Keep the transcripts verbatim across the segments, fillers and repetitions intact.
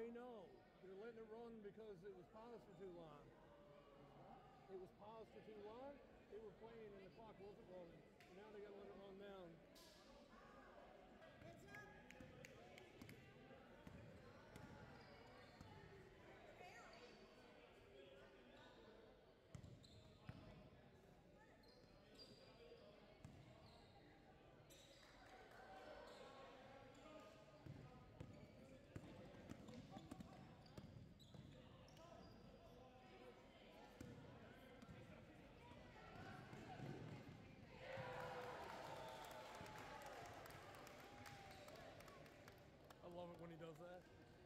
They know. They're letting it run because it was paused for too long. It was paused for too long. They were playing and the clock wasn't rolling. So now they got to let it run down. It's up. I love it when he does that.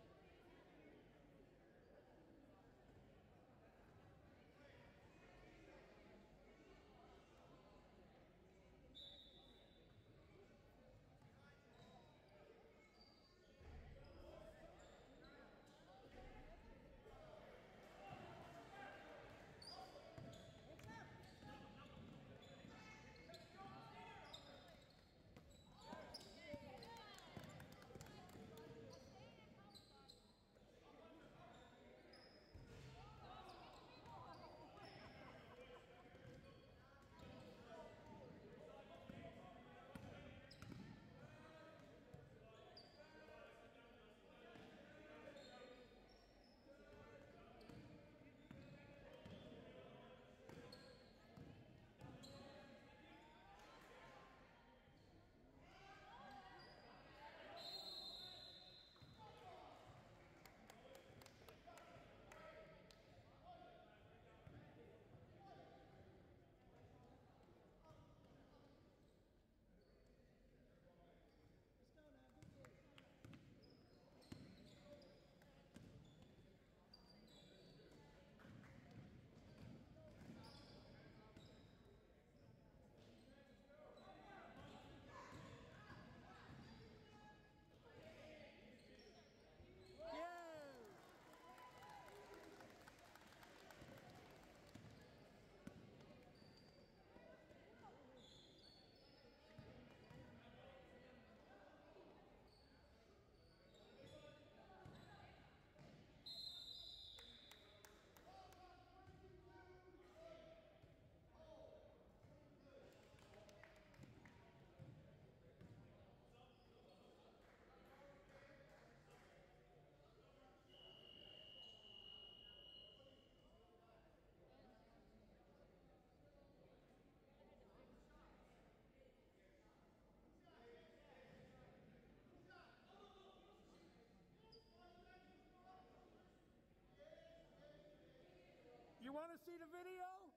You want to see the video?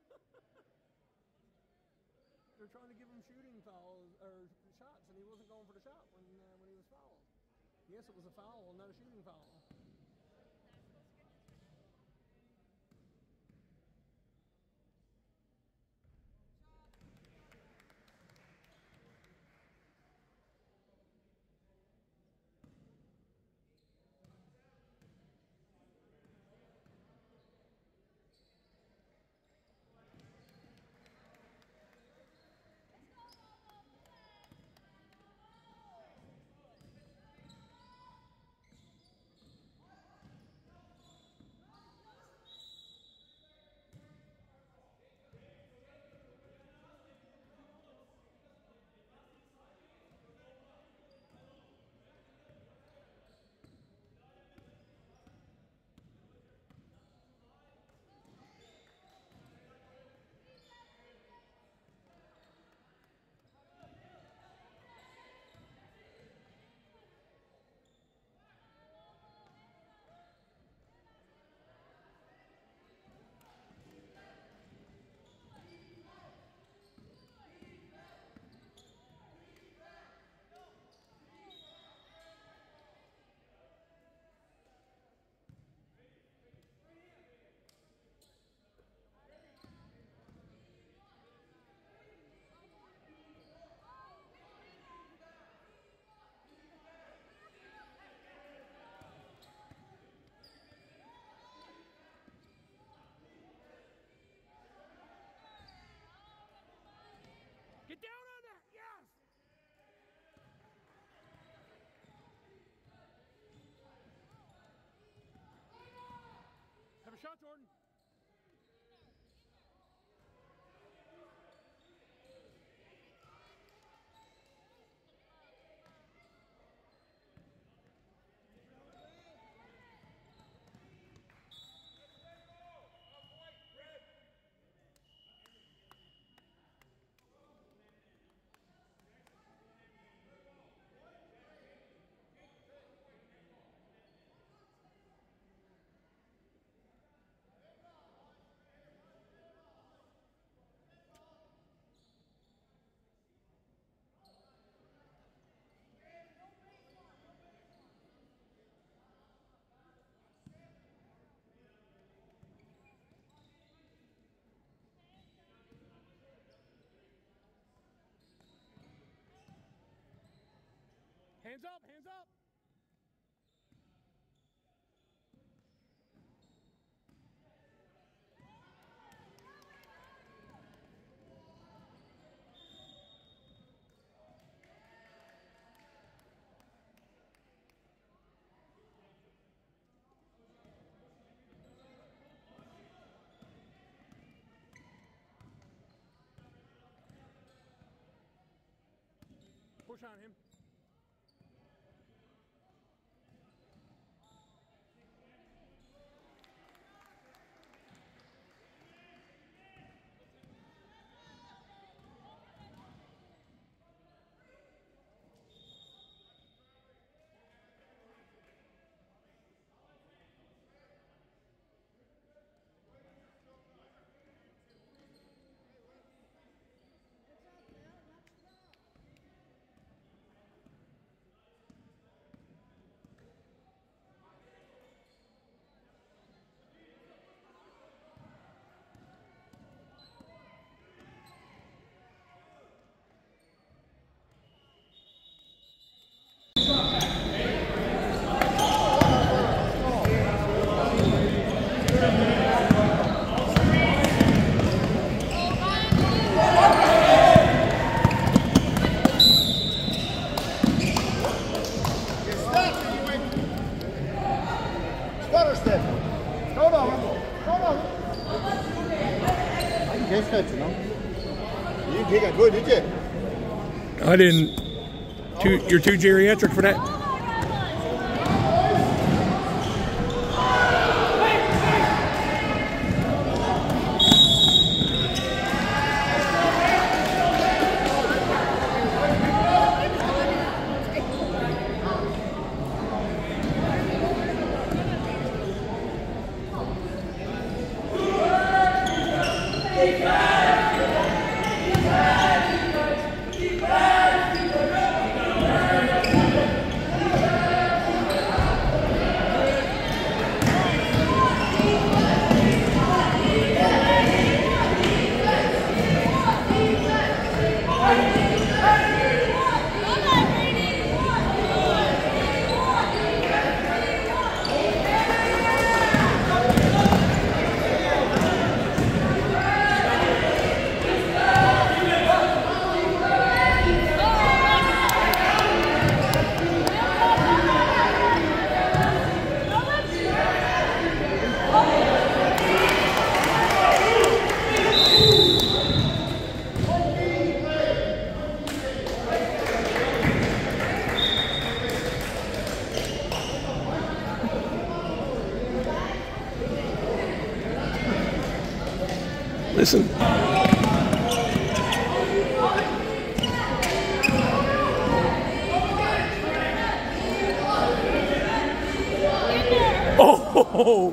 They're trying to give him shooting fouls or shots, and he wasn't going for the shot when uh, when he was fouled. Yes, it was a foul, not a shooting foul. Hands up, hands up. Push on him. You did it good, did you? I didn't. Too, you're too geriatric for that. Listen. Oh!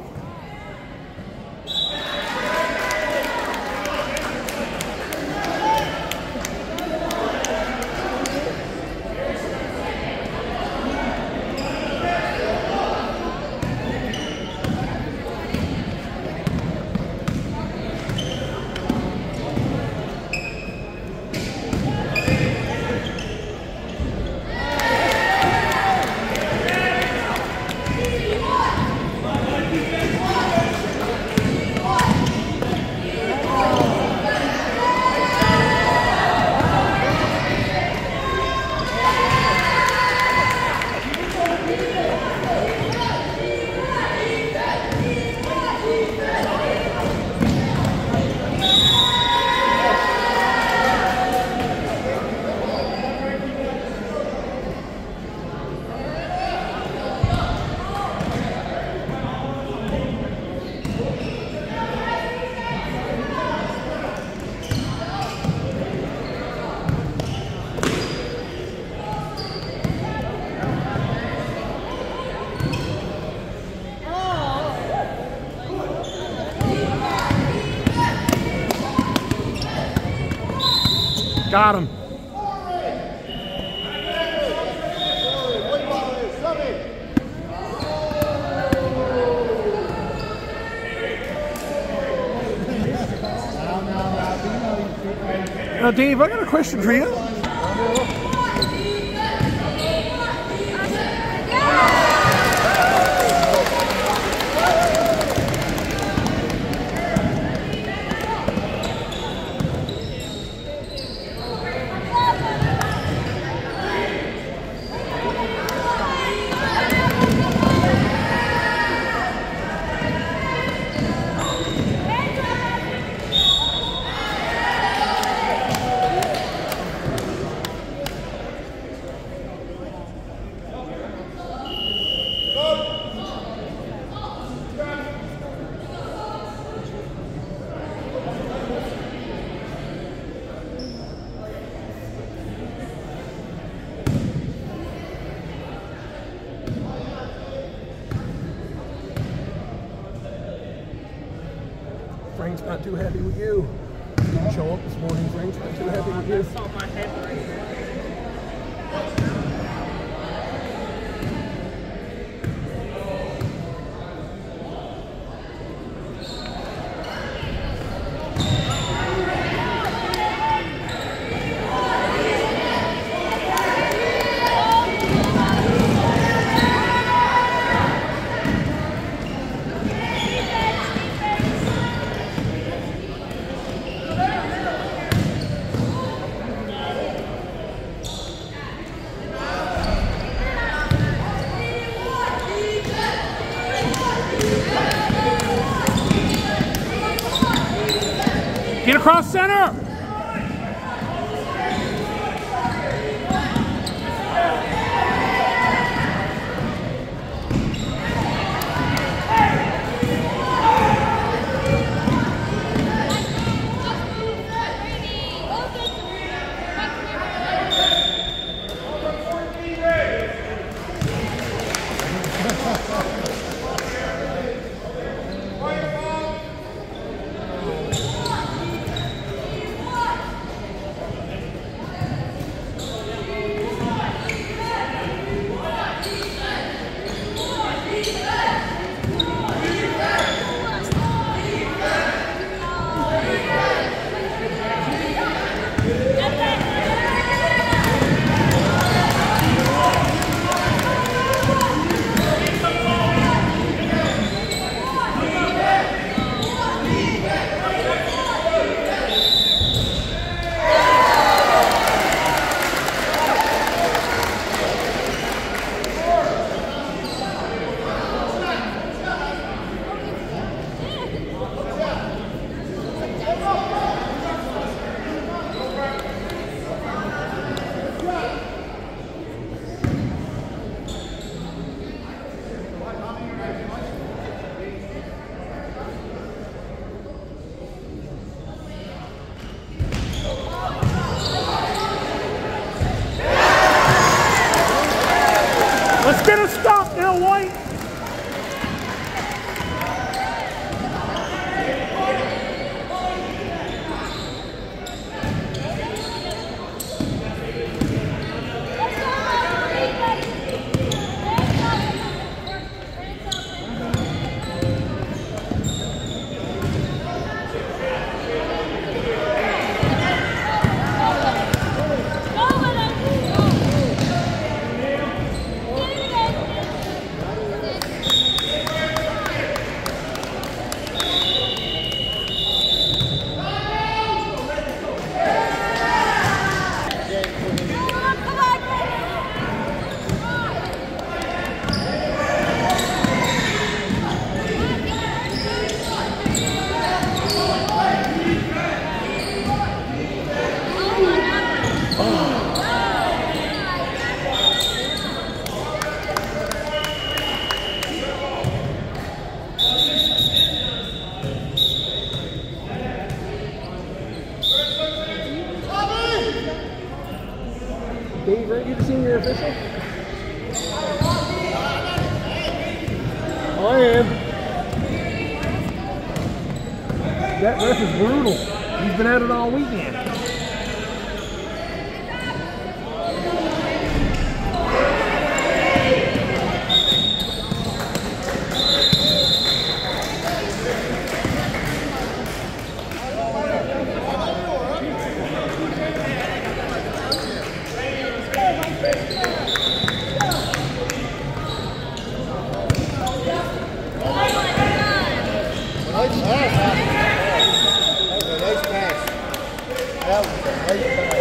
Got him. Now, Dave, I got a question for you. Rink's not too happy with you. Didn't show up this morning. Rink's not too happy with you. I saw my head right. Get across center! Let's get a stop now, White. Dave, aren't you the senior official? I am. That ref is brutal. He's been at it all weekend. Nice pass. That was a nice pass. That was a nice pass.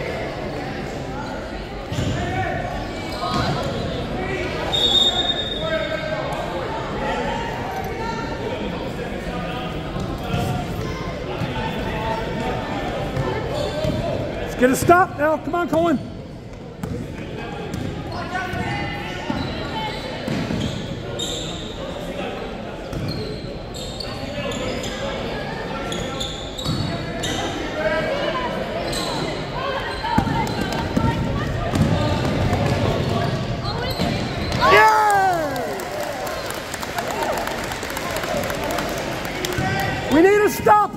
Let's get a stop now. Come on, Cohen. We need a stop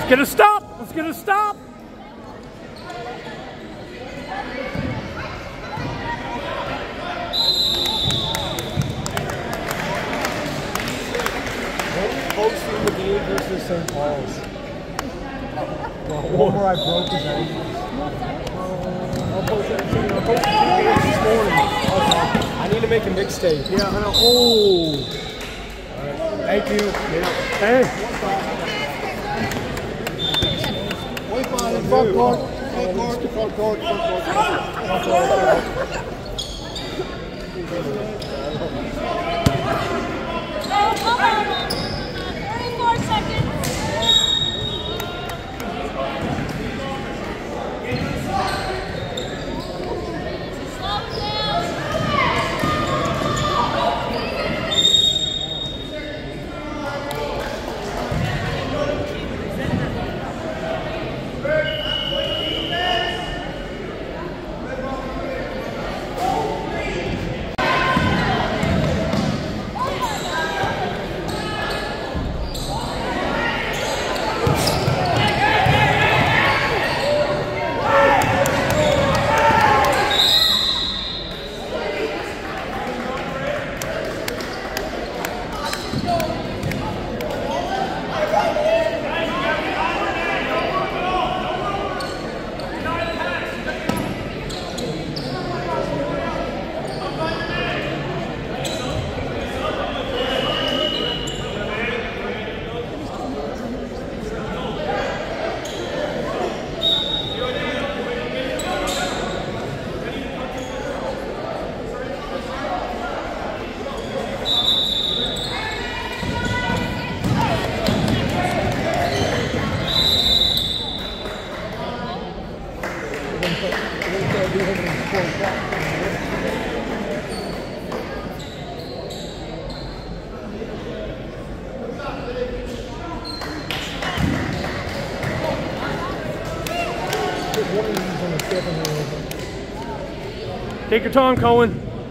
Get a stop! Let's get a stop! Hosting the game versus Saint Paul's. Well, one where I broke his ankle. I'll post that thing. I'll post two games this morning. I need to make a mixtape. Yeah, I know. Oh! Alright. Thank you. Yeah. Hey! Wait on it. Front court. Front court. Front court. Front court. Front court. thirty-four seconds. Slow down. Take your time, Cohen.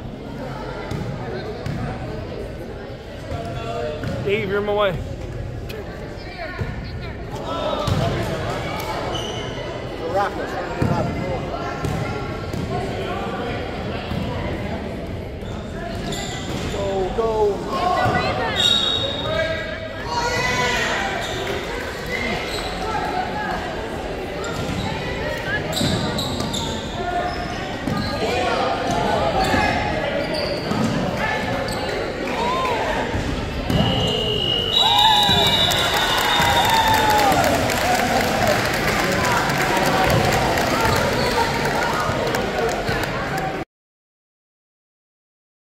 Dave, you're in my way. The Rockets.